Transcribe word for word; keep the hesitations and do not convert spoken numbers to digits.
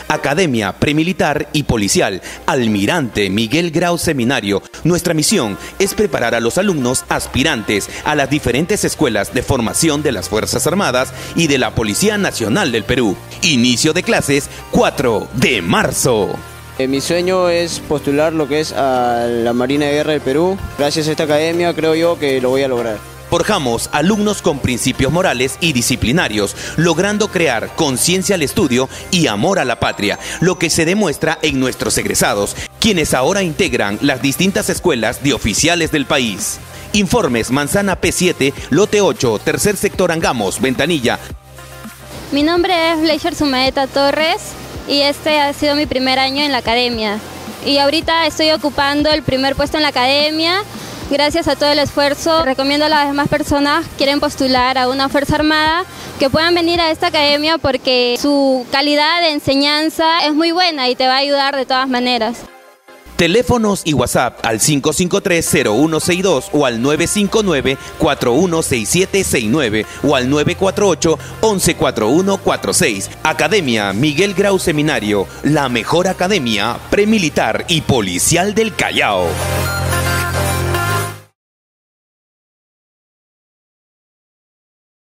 Academia Premilitar y Policial Almirante Miguel Grau Seminario. Nuestra misión es preparar a los alumnos aspirantes a las diferentes escuelas de formación de las Fuerzas Armadas y de la Policía Nacional del Perú. Inicio de clases cuatro de marzo. Mi sueño es postular lo que es a la Marina de Guerra del Perú. Gracias a esta academia creo yo que lo voy a lograr. Forjamos alumnos con principios morales y disciplinarios, logrando crear conciencia al estudio y amor a la patria, lo que se demuestra en nuestros egresados, quienes ahora integran las distintas escuelas de oficiales del país. Informes Manzana P siete, Lote ocho, Tercer Sector Angamos, Ventanilla. Mi nombre es Fleischer Sumaeta Torres y este ha sido mi primer año en la academia. Y ahorita estoy ocupando el primer puesto en la academia. Gracias a todo el esfuerzo, recomiendo a las demás personas que quieren postular a una Fuerza Armada que puedan venir a esta academia porque su calidad de enseñanza es muy buena y te va a ayudar de todas maneras. Teléfonos y WhatsApp al cinco cinco tres, cero uno seis dos o al nueve cinco nueve, cuatro uno seis siete seis nueve o al nueve cuatro ocho, once cuarenta y uno cuarenta y seis. Academia Miguel Grau Seminario, la mejor academia premilitar y policial del Callao.